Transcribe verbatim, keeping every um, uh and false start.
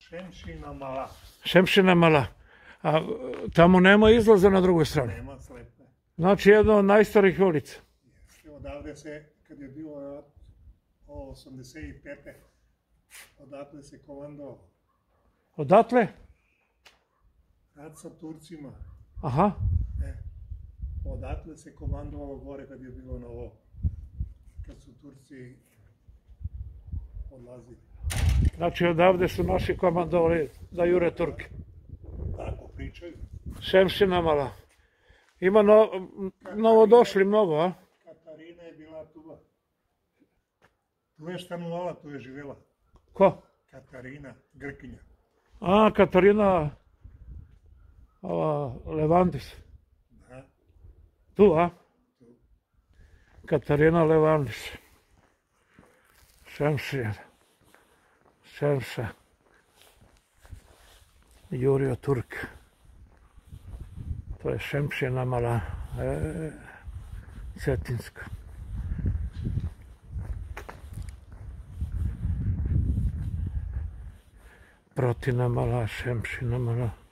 Šemšina mala. Šemšina mala. A tamo nema izlaza na drugoj strani? Nema slepe. Znači jedna od najstarijih ulica. Odavde se, kad je bilo osamdeset pete. Odatle se komandovalo. Odatle? Rad sa Turcima. Aha. E, odatle se komandovalo gore kad je bilo novo. Kad su Turci odlazili. Znači odavde su naši komandovali da jure Turke. Tako pričaju. Šemšina mala. Ima no, novo došli mnogo, a? Katarina je bila tu. Tu je stanovala, tu je živjela. Ko? Katarina, Grkinja. A, Katarina ova, Levandis. Da. Tu, a? Tu. Katarina Levandis. Šemšina. Šemša. Jurio Turk. To je Šemšina mala. E, Cetinska. Protina mala, Šemšina mala.